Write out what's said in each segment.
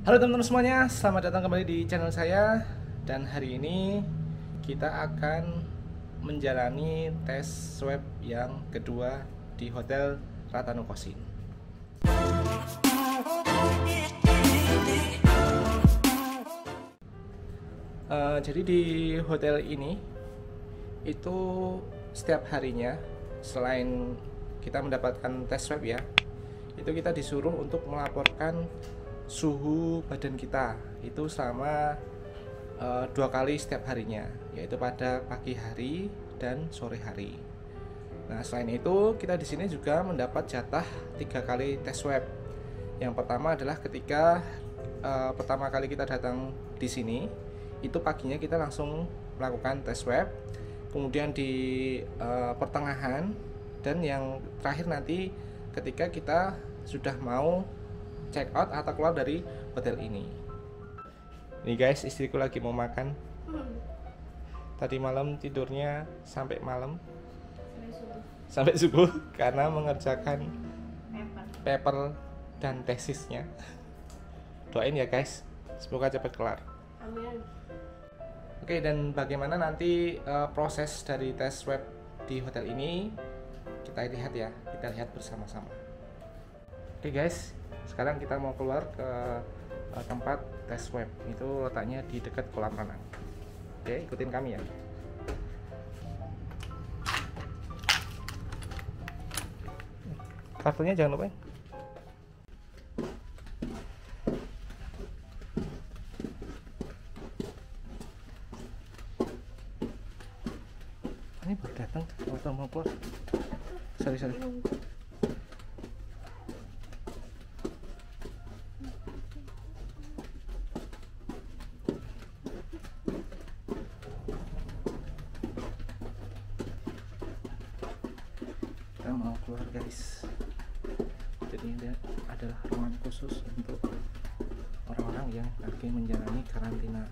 Halo teman-teman semuanya, selamat datang kembali di channel saya. Dan hari ini kita akan menjalani tes swab yang kedua di Hotel Ratanokosin. Jadi di hotel ini itu setiap harinya selain kita mendapatkan tes swab ya, itu kita disuruh untuk melaporkan suhu badan kita itu selama 2 kali setiap harinya, yaitu pada pagi hari dan sore hari. Nah, selain itu kita di sini juga mendapat jatah 3 kali tes swab. Yang pertama adalah ketika pertama kali kita datang di sini, itu paginya kita langsung melakukan tes swab. Kemudian di pertengahan dan yang terakhir nanti ketika kita sudah mau check out atau keluar dari hotel ini. Nih guys, istriku lagi mau makan. Tadi malam tidurnya sampai malam, sampai subuh karena mengerjakan paper dan tesisnya. Doain ya guys, semoga cepat kelar. Amin. Oke, dan bagaimana nanti proses dari tes swab di hotel ini, kita lihat ya, kita lihat bersama-sama. Oke guys, sekarang kita mau keluar ke tempat tes swab. Itu letaknya di dekat kolam renang. Oke, ikutin kami ya. Kartunya jangan lupa ya. Ini baru datang atau mau keluar? Sorry. Kita mau keluar guys. Jadi ini adalah ruangan khusus untuk orang-orang yang lagi menjalani karantina.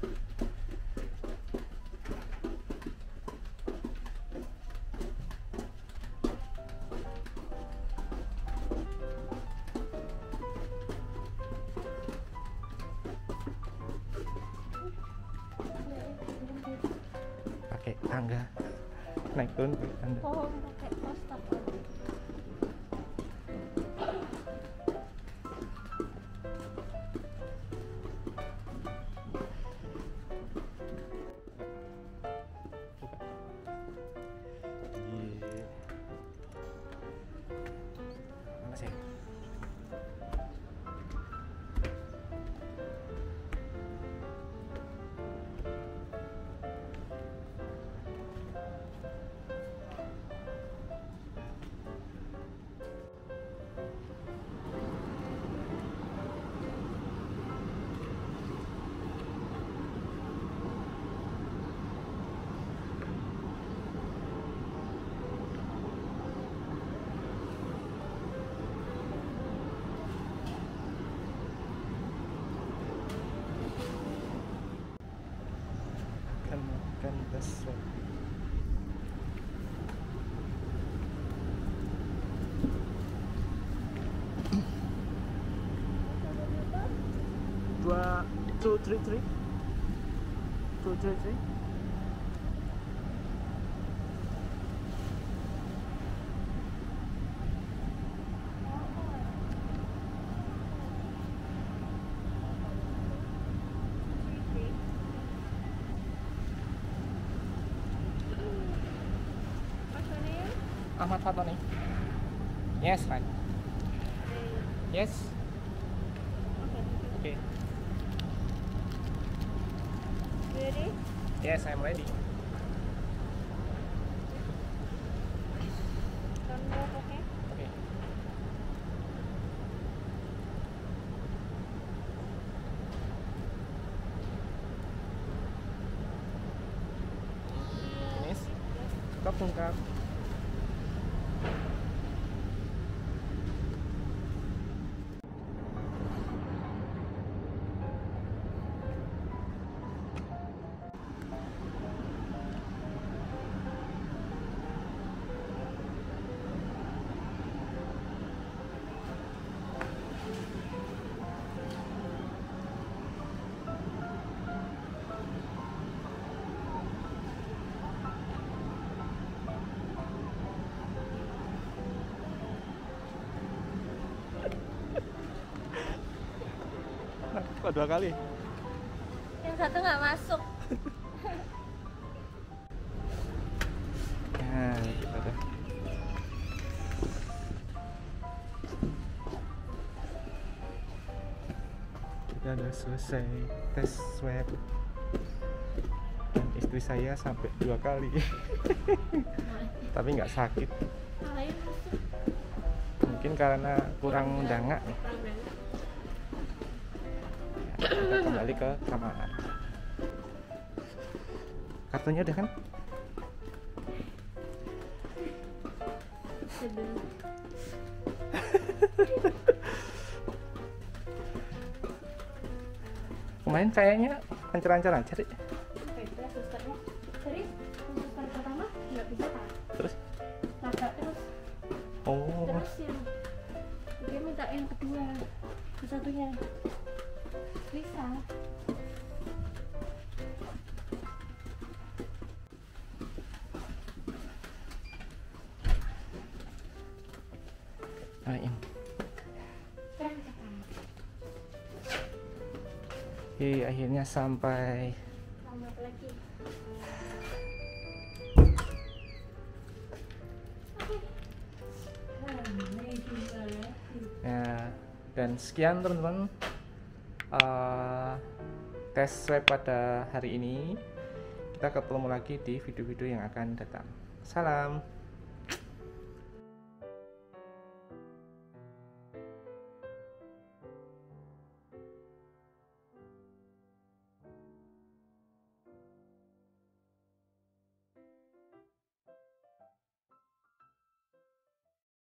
Pakai tangga naik turun pakai tangga. Oh, pakai poster. Mana sih? Kan tes swab. Dua, two, three. What's your name? Ahmad Fatoni. Yes, right. Yes. Okay. Okay. Ready? Yes, I'm ready. Don't move, okay? Okay. Finish. Stop bungkam. kok 2 kali? Yang satu nggak masuk. Nah, kita udah. Kita udah selesai tes swab. Dan istri saya sampai 2 kali. Tapi nggak sakit. Lain masuk. Mungkin karena kurang dangak. Kita kembali ke kamar. Kartunya udah kan? Sebelum. Kemarin kayaknya lancar-lancar aja deh. Beda susternya. Serius? Suster pertama nggak bisa pak. Terus? Nabrak terus. Oh, Terus yang dia minta yang kedua, yang satunya bisa. lain. Keren sekali. Oke, akhirnya sampai. Tambah lagi. Ya, dan sekian teman-teman tes swab pada hari ini. Kita ketemu lagi di video-video yang akan datang. Salam.